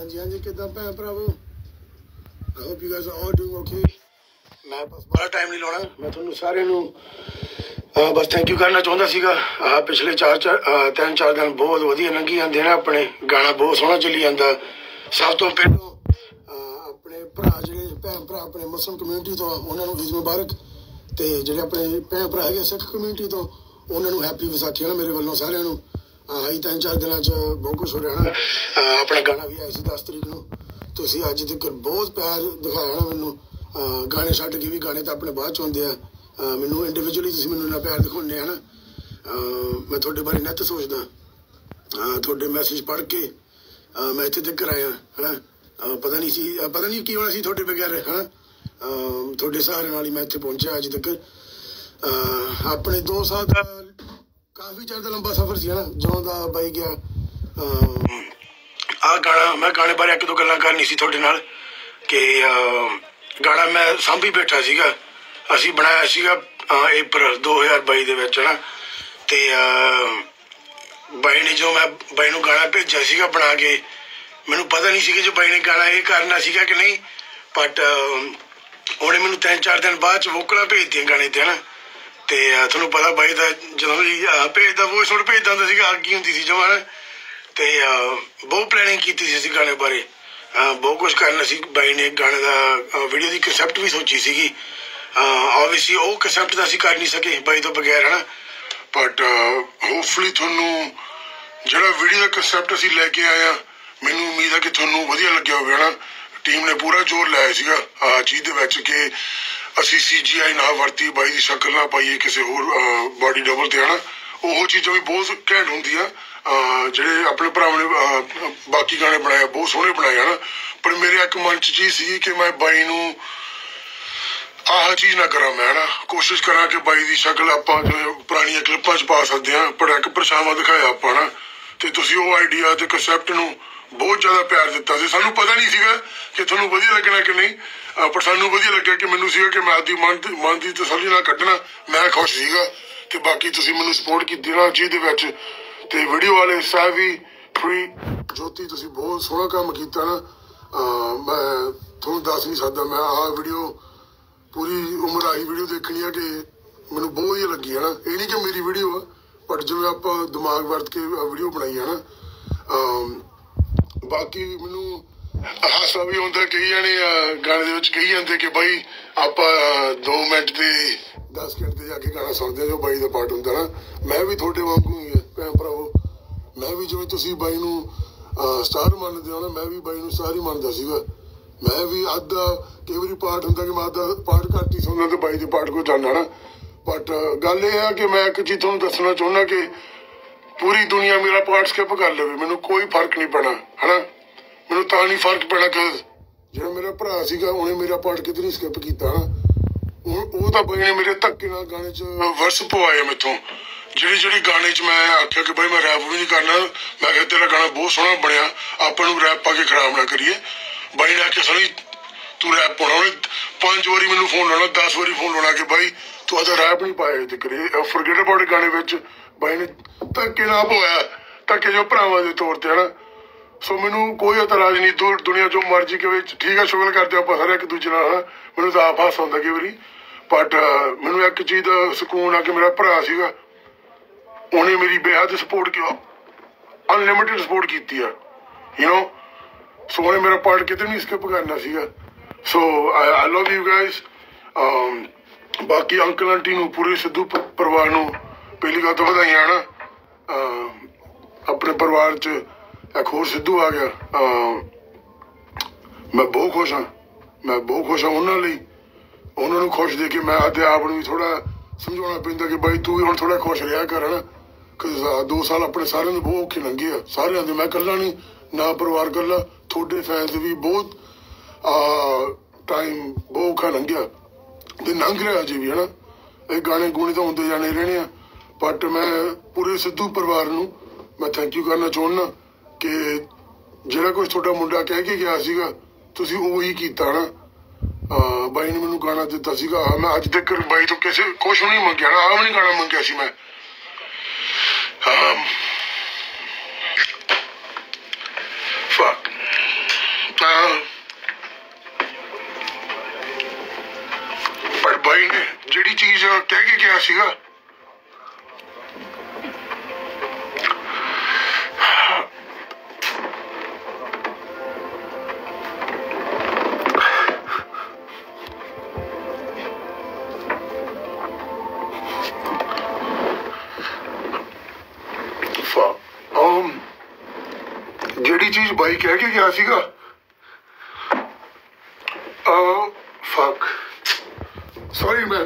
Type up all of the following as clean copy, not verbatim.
हाँ जी किदा भैन भरावो I hope you guys are all doing okay. मैं बस बड़ा टाइम नहीं लाना, मैं तुहानू सारे बस थैंक यू करना चाहता सीगा। पिछले तीन चार दिन बहुत वधिया लंघी जाते हैं अपने, गाना बहुत सोहना चली जाता। सब तो पहलों अपने भरा जिहड़े भैन भरा अपने मुस्लिम कम्यूनिटी तो उन्होंने ईद मुबारक, तो जिहड़े अपने भैन भरा है सिख कम्यूनिटी तो उन्होंने हैप्पी विसाखी है ना मेरे वालों सारिਆਂ ਨੂੰ। ही तीन चार दिन बहुत कुछ हो रहा है। अपना गाना भी आया 10 तरीक को, तुम अज तक बहुत प्यार दिखाया ना मैनू। गाने छड्ड के भी गाने तो अपने बाद आते हैं, मैनू इंडिविजुअली तुम मैनू इन्ना प्यार दिखाने है ना। मैं थोड़े बारे नैत सोचदा, थोड़े मैसेज पढ़ के मैं इत्थे तक आया है ना। पता नहीं की होना सी थोड़े बगैर है ना। थोड़े सहारे नाल ही मैं इत्थे पहुंचा अज तक। अपने 2 साल का काफ़ी ज़्यादा लंबा सफ़र सी ना जो बाई गया। गाना मैं गाने बारे एक दो गल्लां करनी सी थोड़े नाल कि गाना मैं सांभी बैठा सीगा, असी बनाया सीगा अप्रैल 2022 दे विच ना। ते बाई ने जो मैं बाई नूं गाना भेजा सीगा बना के, मैनूं पता नहीं सी कि जो बाई ने गाना ये करना सीगा कि नहीं, बट उन्हें मैनूं 3-4 दिन बाद वोकलां भेज दियां गाने ते ना। तो थोड़ा पता बाई का जो भी भेजता वॉइस नोट भेजता होंगे अग्गी होंगी सी जमा। तो बहुत प्लैनिंग की गाने बारे, बहुत कुछ करना सी बाई ने। गाने का वीडियो की कंसैप्ट भी सोची सी, ऑब्वियसली वो कंसैप्ट तो असीं कर नहीं सके बाई तो बगैर है ना। बट होपफुली थोनू जो वीडियो का कंसैप्ट असीं लैके आए हैं, मैनू उम्मीद है कि थोनू वधिया लग्या होवे है ना। टीम ने पूरा जोर लाया सीगा चीज़ दे विच कि असी CGI ना वरती, बाई की शक्ल ना पाइए किसी होर बॉडी डबल ते है ना। वो चीज़ा भी बहुत घैंट होंदियां। ਜਿਹੜੇ अपने भरावां ने बाकी गाने बनाए बहुत सोहने बनाए है ना। पर मेरे एक मन च चीज़ सी कि मैं बाई नूं आह चीज़ ना करा, मैं ना कोशिश करा कि बाई की शक्ल आपां जिवें पुरानियां क्लिपां च पा सकते हैं, पर एक परछावां दिखाया आपां ना। ते तुसीं वो आइडिया ते कंसैप्ट नूं बहुत ज़्यादा प्यार दिता सी। सानूं पता नहीं सीगा कि तुहानूं वधिया लगना कि नहीं, पर सानूं वधिया लग्गिया कि मैनूं सीगा कि मैं आपदी मन की तसल्ली नाल कड्ढना। मैं खुश सीगा ते बाकी तुसीं मैनूं सपोर्ट कीती ना चीज़ दे विच। ते वीडियो वाले सावी फ्री ज्योति तुसीं बहुत सोहना काम कीता ना। मैं तुहानूं दस नहीं सकदा, मैं वीडियो पूरी उम्र आई वीडियो देखनी है कि मैनूं बहुत वधिया लगी है ना। ये नहीं कि मेरी वीडियो है, बट जिवें आपां दिमाग वरत के वीडियो बनाई है ना। बाकी मैनू हासा भी आता, कई जाने गाने कही जाते कि बई आप 2 मिनट से 10 मिनट से जाके गाना सुनते जो बाई का पार्ट होंगे ना। मैं भी थोड़े वांगू ही है भैन भरावो, मैं भी जिवें तुसीं बाई नूं स्टार मानते हो ना, मैं भी बाई नूं स्टार ही मानता सीगा। मैं भी अद्धा कई बारी पार्ट होंदा कि मैं अद्धा पार्ट घट ही सुनना तो बाई के पार्ट को जाना ना। बट गल यह है कि मैं एक चीज़ तुहानूं दसना चाहुंदा कि पूरी दुनिया मेरा पार्ट स्किप कर ले, मैनू कोई फर्क नहीं पैना है ना। मैनू तां नहीं फर्क पैना कि जो मेरा भरा सीगा उन्हें मेरा पार्ट कितनी नहीं स्किप किया ना। वो तो बाई ने मेरे धक्के नाल गाने च वर्स पवाए मैथों। जिहड़ी गाने च मैं आख्या कि भाई मैं रैप भी नहीं करना, मैं कहा तेरा गाना बहुत सोहना बनया, आपां नूं रैप पा के खराब ना करिए। बाई ने आख्या सनी तू रैप पाउणा, उन्हें 5 बारी मैनू फोन लाना, 10 बारी फोन लाना कि भाई तू अदा रैप नहीं पाया ते करे फॉरगेट अबाउट गाने विच। बाई ने धक्के ना पवाया, धक्के जो भरावां दे तौर ते है ना। सो मैनू कोई एतराज नहीं, दुनिया जो मर्जी के ठीक है शुगल करते आप सारे एक दूजे नाल। मैनू तो आप हासा आउंदा कई बारी, बट मैनू एक चीज़ दा सुकून आ कि मेरा भरा सीगा, उन्हें मेरी बेहद सपोर्ट किया, अनलिमिटेड सपोर्ट की है यू नो। सो उन्हें मेरा पार्ट कितने नहीं स्किप करना सीगा। So I love you guys. बाकी अंकल आंटी नूं पूरे सिद्धू परिवार नूं पहली गल तो बधाइयां ना। अपने परिवार च एक होर सिद्धू आ गया, मैं बहुत खुश हाँ, मैं बहुत खुश हाँ उन्होंने लिए। उन्होंने खुश दे के मैं आते आप भी थोड़ा समझाना पैंदा कि भाई तू भी हम थोड़ा खुश रहा कर ना। 2 साल अपने सारे बहुत औखे लंघे आ, सारे मैं कला नहीं ना परिवार कला, थोड़े फैंस भी बहुत टाइम बहुत औखा लंघिया तो लंघ रहा अजे भी है ना। ये गाने गुणे तो आते जाने रहने आ, बट मैं पूरे सिद्धू परिवार नूं मैं थैंक यू करना चाहुंदा कि जिहड़ा कुछ थोड़ा मुंडा कह के गया सीगा तुसीं उही कीता ना। बाई ने मैनू गाना दिता सीगा, मैं अज तक बाई तो किसी कुछ नहीं मंगया ना, भी नहीं गाना मंगया सी मैं। ਸੀਗਾ। ਜਿਹੜੀ ਚੀਜ਼ ਬਾਈ ਕਹਿ ਕੇ ਗਿਆ ਸੀਗਾ, ਫੱਕ ਸੌਰੀ ਮੈਂ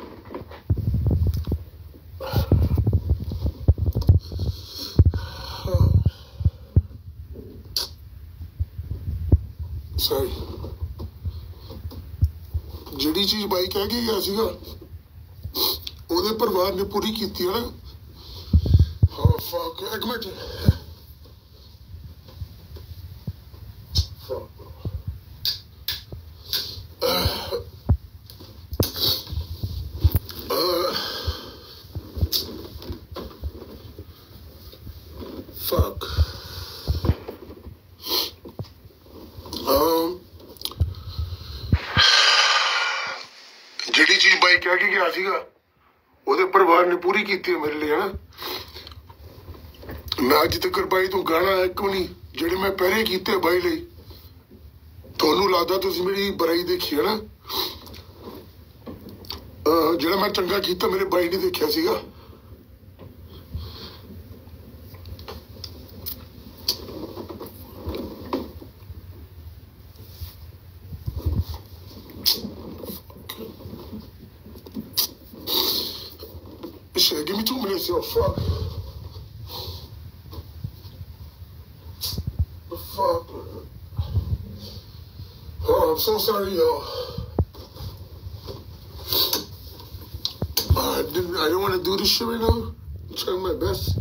ਸੌਰੀ, ਜਿਹੜੀ ਚੀਜ਼ ਬਾਈ ਕਹਿ ਕੇ ਗਿਆ ਸੀਗਾ ਉਹਦੇ ਪਰਿਵਾਰ ਨੇ ਪੂਰੀ ਕੀਤੀ ਹੈ ਨਾ। ਹਾਂ ਫੱਕ, ਇੱਕ ਮਿੰਟ fuck. ਜਿਹੜੀ ਚੀਜ਼ ਬਾਈ ਕਹਿ ਕੇ ਗਿਆ ਸੀਗਾ ਉਹਦੇ ਪਰਿਵਾਰ ਨੇ ਪੂਰੀ ਕੀਤੀ ਹੈ ਮੇਰੇ ਲਈ, ਹਨਾ। ਮੈਂ ਅੱਜ ਤੱਕ ਬਾਈ ਤੋਂ ਗਾਣਾ ਇੱਕ ਵੀ ਨਹੀਂ ਜਿਹੜੇ ਮੈਂ ਪਹਿਰੇ ਕੀਤੇ ਬਾਈ ਲਈ। ਤੁਹਾਨੂੰ ਲੱਗਦਾ ਤੁਸੀਂ ਮੇਰੀ ਬੁਰਾਈ ਦੇਖੀ ਹੈ ਨਾ, ਜਿਹੜਾ ਮੈਂ ਚੰਗਾ ਕੀਤਾ ਮੇਰੇ ਬਾਈ ਨੇ ਦੇਖਿਆ ਸੀਗਾ। Shit, give me 2 minutes, yo. Fuck. The fuck. Oh, I'm so sorry, yo. I don't want to do this shit right now. I'm trying my best.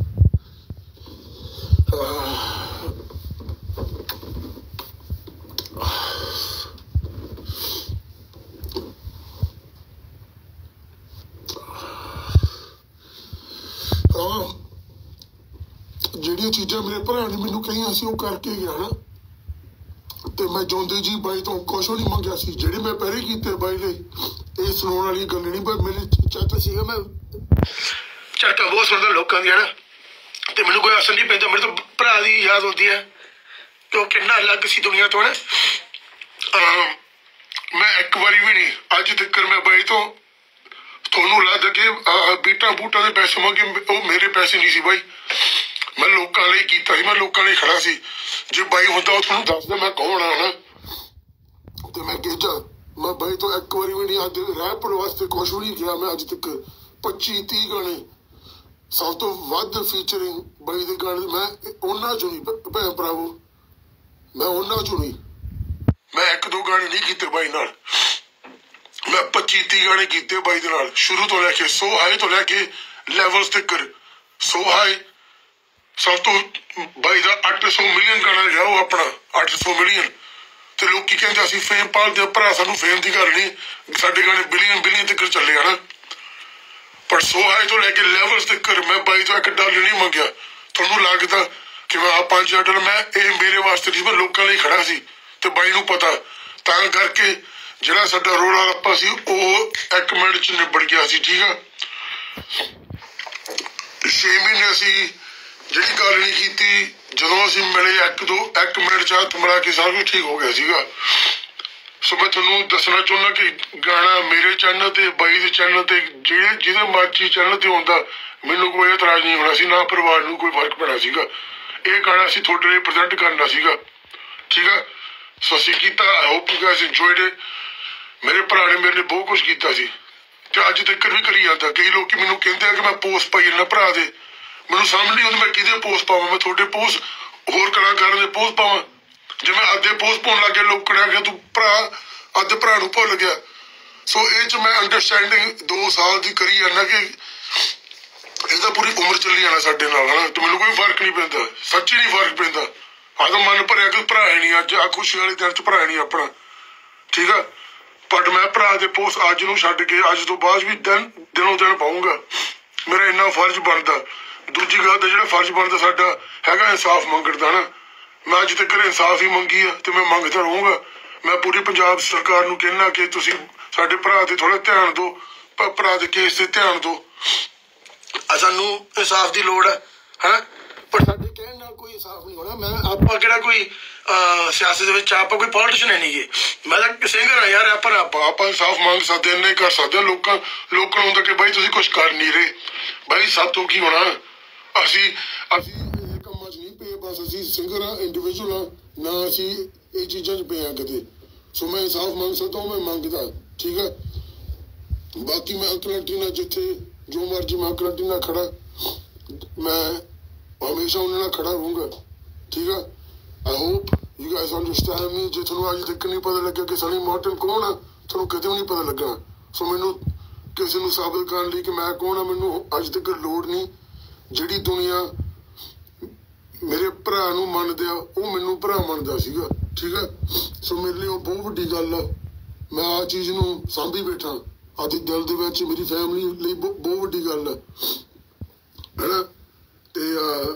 ਜਿਹੜੀਆਂ ਚੀਜ਼ਾਂ ਮੇਰੇ ਭਰਾ ਨੇ ਮੈਨੂੰ ਕਹੀਆਂ ਸੀ ਉਹ ਕਰਕੇ ਗਿਆ ਨਾ, ਤੇ ਮੈਂ ਜਿਉਂਦੇ ਜੀ ਬਾਈ ਤੋਂ ਕੁਛ ਨਹੀਂ ਮੰਗਿਆ ਸੀ। ਜਿਹੜੇ ਮੈਂ ਪਹਿਰੇ ਕੀਤੇ ਬਾਈ ਲਈ, ਇਹ ਸੁਣਾਉਣ ਵਾਲੀ ਗੱਲ ਨਹੀਂ, ਪਰ ਮੇਰੇ ਚਾਚਾ ਸੀਗਾ, ਮੈਂ ਚਾਚਾ ਬਹੁਤ ਸੁਣਦਾ ਲੋਕਾਂ ਦੀ, ਹਨਾ। ਤੇ ਮੈਨੂੰ ਕੋਈ ਅਸਰ ਨਹੀਂ ਪੈਂਦਾ, ਮੇਰੇ ਤੋਂ ਭਰਾ ਦੀ ਯਾਦ ਆਉਂਦੀ ਹੈ ਕਿ ਉਹ ਕਿੰਨਾ ਅਲੱਗ ਸੀ ਦੁਨੀਆ ਤੋਂ, ਹਨਾ। ਮੈਂ ਇੱਕ ਵਾਰੀ ਵੀ ਨਹੀਂ ਅੱਜ ਤੱਕ ਮੈਂ ਬਾਈ ਤੋਂ ਤੁਹਾਨੂੰ ਲੱਗਦਾ ਕਿ ਬੀਟਾ ਬੂਟਾ ਦੇ ਪੈਸੇ ਮੰਗੇ, ਉਹ ਮੇਰੇ ਪੈਸੇ ਨਹੀਂ ਸੀ ਬਾਈ। ਮੈਂ ਲੋਕਾਂ ਲਈ ਕੀਤਾ ਸੀ, ਮੈਂ ਲੋਕਾਂ ਲਈ ਖੜਾ ਸੀ। ਜੇ ਬਾਈ ਹੁੰਦਾ ਉਹ ਤੁਹਾਨੂੰ ਦੱਸਦਾ ਮੈਂ ਕੌਣ ਆ, ਹਨਾ। ਤੇ ਮੈਂ ਕਿਹਾ ਮੈਂ ਬਾਈ ਤੋਂ ਇੱਕ ਵਾਰੀ ਵੀ ਨਹੀਂ ਅੱਜ ਰੈਪ ਵਾਸਤੇ ਕੁਛ ਵੀ ਨਹੀਂ ਕਿਹਾ। ਮੈਂ ਅੱਜ ਤੱਕ 25-30 ਗਾਣੇ, ਸਭ ਤੋਂ ਵੱਧ ਫੀਚਰਿੰਗ ਬਾਈ ਦੇ ਗਾਣੇ ਮੈਂ ਉਹਨਾਂ ਚੁਣੀ, ਭੈਣ ਭਰਾਵੋ ਮੈਂ ਉਹਨਾਂ ਚੁਣੀ। ਮੈਂ 1-2 ਗਾਣੇ ਨਹੀਂ ਕੀਤੇ ਬਾਈ ਨਾਲ, ਮੈਂ 25-30 ਗਾਣੇ ਕੀਤੇ ਬਾਈ ਦੇ ਨਾਲ, ਸ਼ੁਰੂ ਤੋਂ ਲੈ ਕੇ ਸੋ ਹਾਈ ਤੋਂ ਲੈ ਕੇ ਲੈਵਲਸ ਤੱਕ। ਸੋ ਹਾਈ ਸਭ ਤੋਂ ਬਾਈ ਦਾ 800 ਮਿਲੀਅਨ ਗਾਣਾ ਗਿਆ, ਉਹ ਆਪਣਾ 800 ਮਿਲੀਅਨ। ਤੇ ਲੋਕੀ ਕਹਿੰਦੇ ਅਸੀਂ ਫੇਮ ਪਾਲਦੇ ਭਰਾ, ਸਾਨੂੰ ਫੇਮ ਦੀ ਗੱਲ ਨਹੀਂ, ਸਾਡੇ ਗਾਣੇ ਬਿਲੀਅਨ ਤੱਕ ਚੱਲੇ, ਹਨਾ। ਪਰ ਸੋ ਹਾਈ ਤੋਂ ਲੈ ਕੇ ਲੈਵਲਸ ਤੱਕ ਮੈਂ ਬਾਈ ਤੋਂ $1 ਨਹੀਂ ਮੰਗਿਆ। ਤੁਹਾਨੂੰ ਲੱਗਦਾ ਕਿ ਮੈਂ $5 ਮੈਂ ਇਹ ਮੇਰੇ ਵਾਸਤੇ ਨਹੀਂ, ਮੈਂ ਲੋਕਾਂ ਲਈ ਖੜਾ ਸੀ ਤੇ ਬਾਈ ਨੂੰ ਪਤਾ, ਤਾਂ ਕਰਕੇ ਜਿਹੜਾ ਸਾਡਾ ਰੋਲਾ ਰੱਪਾ ਸੀ ਉਹ 1 ਮਿੰਟ 'ਚ ਨਿਬੜ ਗਿਆ ਸੀ, ਠੀਕ ਆ। 6 ਮਹੀਨੇ ਅਸੀਂ ਜਿਹੜੀ ਗੱਲ ਨਹੀਂ ਕੀਤੀ, ਜਦੋਂ ਅਸੀਂ ਮਿਲੇ 1 ਮਿੰਟ 'ਚ ਹੱਥ ਮਿਲਾ ਕੇ ਸਾਰਾ ਕੁਝ ਠੀਕ ਹੋ ਗਿਆ ਸੀਗਾ। ਸੋ ਮੈਂ ਤੁਹਾਨੂੰ ਦੱਸਣਾ ਚਾਹੁੰਦਾ ਕਿ ਗਾਣਾ ਮੇਰੇ ਚੈਨਲ ਤੇ, ਬਾਈ ਦੇ ਚੈਨਲ ਤੇ, ਜਿਹਦੇ ਮਰਜ਼ੀ ਚੈਨਲ ਤੇ ਹੁੰਦਾ, ਮੈਨੂੰ ਕੋਈ ਇਤਰਾਜ਼ ਨਹੀਂ ਹੋਣਾ ਸੀ, ਨਾ ਪਰਿਵਾਰ ਨੂੰ ਕੋਈ ਫਰਕ ਪੈਣਾ ਸੀਗਾ। ਇਹ ਗਾਣਾ ਅਸੀਂ ਤੁਹਾਡੇ ਲਈ ਪ੍ਰੈਜ਼ੈਂਟ ਕਰਨਾ ਸੀਗਾ, ਠੀਕ ਆ। ਸੋ ਅਸੀਂ ਕੀਤਾ। I hope you guys enjoyed it. ਮੇਰੇ ਭਰਾ ਨੇ ਮੇਰੇ ਲਈ ਬਹੁਤ ਕੁਛ ਕੀਤਾ ਸੀ ਤੇ ਅੱਜ ਤੱਕ ਵੀ ਕਰੀ ਜਾਂਦਾ। ਕਈ ਲੋਕੀ ਮੈਨੂੰ ਕਹਿੰਦੇ ਆ ਕਿ ਮੈਂ ਪੋਸਟ ਪਾਈ ਜਾਂਦਾ ਭਰਾ ਦੇ, ਮੈਨੂੰ ਸਮਝ ਨਹੀਂ ਆਉਂਦੀ ਮੈਂ ਕਿਹਦੇ ਪੋਸਟ ਪਾਵਾਂ। ਮੈਂ ਤੁਹਾਡੇ ਪੋਸਟ, ਹੋਰ ਕਲਾਕਾਰਾਂ ਦੇ ਪੋਸਟ ਪਾਵਾਂ? ਜੇ ਮੈਂ ਅੱਧੇ ਪੋਸਟ ਪਾਉਣ ਲੱਗ ਗਿਆ, ਲੋਕ ਕਹਿਣਗੇ ਤੂੰ ਭਰਾ ਅੱਧੇ ਭਰਾ ਨੂੰ ਭੁੱਲ ਗਿਆ। ਸੋ ਇਹ 'ਚ ਮੈਂ ਅੰਡਰਸਟੈਂਡਿੰਗ 2 ਸਾਲ ਦੀ ਕਰੀ ਜਾਂਦਾ ਕਿ ਇਹਦਾ ਪੂਰੀ ਉਮਰ ਚੱਲੀ ਜਾਣਾ ਸਾਡੇ ਨਾਲ, ਹਨਾ। ਤੇ ਮੈਨੂੰ ਕੋਈ ਫਰਕ ਨਹੀਂ ਪੈਂਦਾ, ਸੱਚੀ ਨਹੀਂ ਫਰਕ ਪੈਂਦਾ। ਅੱਜ ਮਨ ਭਰਿਆ ਕਿ ਭਰਾ ਹੀ ਨਹੀਂ, ਅੱਜ ਆ ਖੁਸ਼ੀ ਵਾਲੇ ਦਿਨ 'ਚ ਭਰਾ ਨਹੀਂ ਆਪਣਾ, ਠੀਕ ਆ। ਬਟ ਮੈਂ ਭਰਾ ਦੇ ਪੋਸਟ ਅੱਜ ਨੂੰ ਛੱਡ ਕੇ ਅੱਜ ਤੋਂ ਬਾਅਦ ਵੀ ਦਿਨੋਂ ਦਿਨ ਪਾਊਂਗਾ। ਮੇਰਾ ਇੰਨਾ ਫਰਜ਼ ਬਣਦਾ। ਦੂਜੀ ਗੱਲ ਦਾ ਜਿਹੜਾ ਫਰਜ਼ ਬਣਦਾ ਸਾਡਾ ਹੈਗਾ ਇਨਸਾਫ ਮੰਗਣ ਦਾ, ਨਾ। ਮੈਂ ਅੱਜ ਤੱਕ ਇਨਸਾਫ ਹੀ ਮੰਗੀ ਆ ਤੇ ਮੈਂ ਮੰਗਦਾ ਰਹੂੰਗਾ। ਮੈਂ ਪੂਰੀ ਪੰਜਾਬ ਸਰਕਾਰ ਨੂੰ ਕਹਿਣਾ ਕਿ ਤੁਸੀਂ ਸਾਡੇ ਭਰਾ ਤੇ ਥੋੜਾ ਧਿਆਨ ਦਿਓ, ਭਰਾ ਦੇ ਕੇਸ ਤੇ ਧਿਆਨ ਦਿਓ। सानू इंसाफ की लोड़ है पर साडे कहण नाल कोई इंसाफ नहीं होना। मैं आपां किहड़ा कोई सियासत विच आपां कोई पॉलिटिशियन है नहीं गे। मैं तां सिंगर हाँ यार। पर आपां इंसाफ मांग सकते हैं, नहीं कर सकते। लोकां लोकां नूं हुंदा कि भाई तुसीं कुछ कर नहीं रहे। भाई सब तो की होना असीं ਕੰਮਾਂ 'ਚ नहीं पे। बस असीं सिंगर हाँ, इंडिविजुअल हाँ ना, असीं ये चीज़ां 'च पे हाँ किते। सो मैं इंसाफ मांग सकता हूँ, मैं मंगदा ठीक है। बाकी मैं अंकल आंटी नाल जिथे जो मर्जी मैं अंकल आंटी नाल खड़ा, मैं हमेशा उन्हां नाल खड़ा रहूँगा ठीक है। I hope you guys understand me. जे तुहानूं अज तक नहीं पता लग्या कि सनी मार्टिन कौन आ, तुहानूं कदे भी नहीं पता लगा। सो मैनूं किसी नूं साबित करन लई कि मैं कौन आ, मैनूं अज तक लोड़ नहीं। जिहड़ी दुनिया मेरे भरा नूं मनदे आ वो मैनूं भरा मनदा सीगा ठीक है। सो मेरे लिए बहुत वड्डी गल आ। मैं आ चीज़ नूं सांभी बैठा अपने दिल दे विच। मेरी फैमिली लिए बहुत वड्डी गल है ना। ते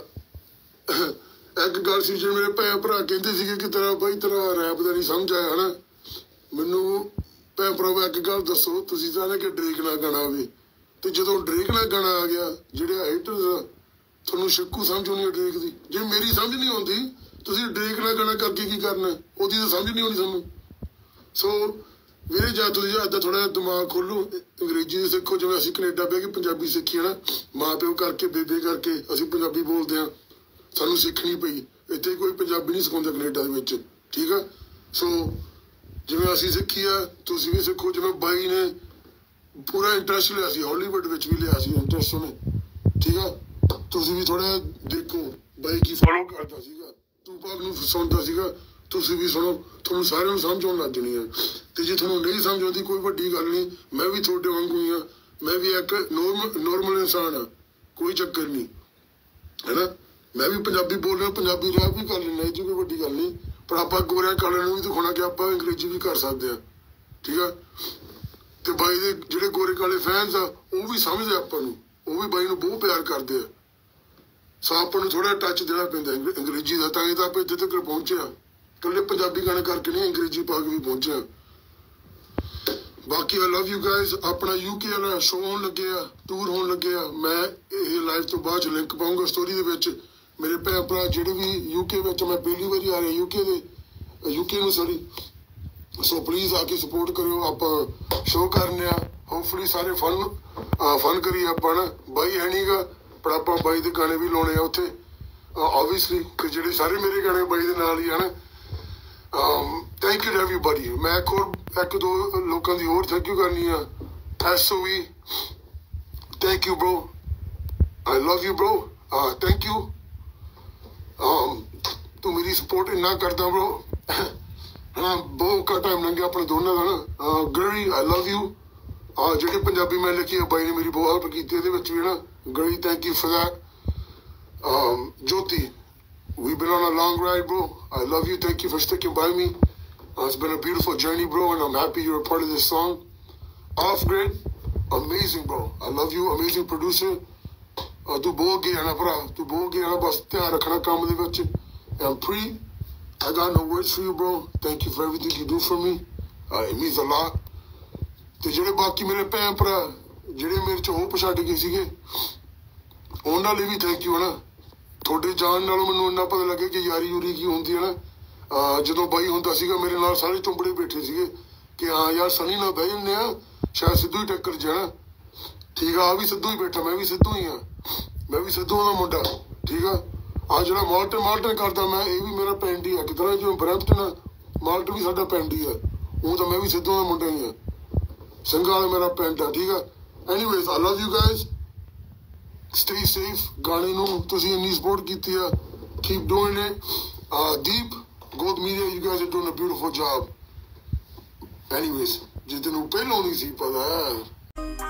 एक गल सी जो मेरे भैन भरा कहते थे कि तेरा भाई तेरा रैप का नहीं समझ आया है ना। मैनू भैन भरावो एक गल दसो, तुसीं चाहते कि ड्रेक ना गाना आवे, तो जो ड्रेक ना गाना आ गया जिहड़े हाइटर्स आ तुहानूं शिक्कू समझ आउणी ड्रेक की। जे मेरी समझ नहीं आउंदी तुसीं ड्रेक ना गाना करके की करना, ओहदी तो समझ नहीं आउणी सानूं। सो वीरे जा तुसीं अपना थोड़ा दिमाग खोलो, अंग्रेजी सीखो। जिवें असीं कनेडा बह के पंजाबी सीखी है ना, माँ प्यो करके बेबे करके असीं पंजाबी बोलते हैं, सानूं सीखनी पई। इत्थे कोई पंजाबी नहीं सिखाउंदा कनेडा दे विच ठीक है। सो जिवें असीं सीखी है तुसीं भी सीखो। जिवें बाई ने पूरा इंटरस्ट लिया सी, हॉलीवुड विच भी लिया सी इंटरस्ट उन्हें ठीक है। तुसीं भी थोड़ा देखो बाई की फॉलो करदा सीगा, टूपाक नूं सुणदा सीगा, तुसीं भी सुनो, तुहानूं सारिआं नूं समझ आउण लग जाणी है। ते जे तुहानूं नहीं समझ आउंदी कोई वड्डी गल नहीं, मैं भी तुहाडे वांगू ही हाँ। मैं भी एक नॉर्मल इंसान हाँ, कोई चक्कर नहीं है ना। मैं भी पंजाबी बोल रहा, पंजाबी रैप भी कर लेना, जी कोई वड्डी गल नहीं। पर आपां गोरियां कालिआं नूं भी दिखाउणा कि आपां अंग्रेजी भी कर सकते हैं ठीक है। ते बाई दे जिहड़े गोरे काले फैनस आ वो भी समझदे आपां नूं, वो भी बाई नूं बहुत प्यार करदे आ। सो आपां नूं थोड़ा टच देना पैंदा अंग्रेजी का, तां ही तां आपां इत्थे तक पहुंचे आ। कल्ले पंजाबी गाने करके नहीं, अंग्रेजी पा के भी पहुंचे आ। बाकी आई लव यू गाइज। अपना यूके वाला शो होने लगे आ, टूर होने लगे आ। मैं ये लाइव तो बाद लिंक पाऊंगा स्टोरी दे विच। मेरे भैन भरा जिहड़े भी यूके विच, मैं पहली बारी आ रहा यूके नूं सॉरी। सो प्लीज़ आके सपोर्ट करो। आप शो करने आ, होपफुली सारे फन करिए आपां ना। बाई है नहीं गा पर आपां बाई दे गाने भी लाने आ उत्थे ऑबवियसली, कि जिहड़े सारे मेरे गाने बाई दे नाल ही है ना। Thank you everybody. मैं एक दो लोगों की होर थैंक यू करनी है। SOE thank you bro, I love you bro, thank you. तू मेरी सपोर्ट इन्ना करदा ब्रो हाँ, बहुत का टाइम लंघ गया अपने दोनों का ना। गरी आई लव यू। जिहड़ी पंजाबी मैं लिखी है बाई ने मेरी बहुत हेल्प की भी ना। गरी thank you for that. Jyoti we've been on a long ride bro, I love you, thank you for sticking by me. It's been a beautiful journey bro, and I'm happy you're a part of this song. Off Grid amazing bro, I love you, amazing producer. तू बोल के आना भरा, तू बोल के आना, बस ध्यान रखना काम दे विच। And Pre, I got no words for you bro, thank you for everything you do for me, it means a lot. ते जिहड़े बाकी मेरे भैन भरा जिहड़े मेरे च होप छड्ड गए सीगे उन्हां लई भी थैंक यू है ना। थोड़े जान नालों मैनूं इन्ना पता लगे कि यारी यूरी की होंदी है ना। जदों बाई हुंदा सीगा मेरे नाल सारे चुंबड़े बैठे सीगे कि हाँ यार सनी नाल बह जन्ने आ, शायद सिद्धू ही टक्कर जाना ठीक है। आ भी सिद्धू ही बैठा, मैं भी सिद्धू ही हाँ, मैं भी सिद्धू दा मुंडा ठीक है। जिहड़ा माल्टन करदा मैं, ये भी मेरा पिंड ही है कितना, जो ब्रैम्पटन है माल्टन भी साडा पिंड ही है। वो तो मैं भी सिद्धू दा मुंडा ही हाँ, संघा वाला मेरा पिंड है ठीक है। Anyways I love you guys, stay safe। गाने नूं तुसीं इन्नी सपोर्ट कीती है, keep doing it। Deep Gold Media, you guys are doing a beautiful job। Anyways, जिस दिन पहलों नहीं सी पता है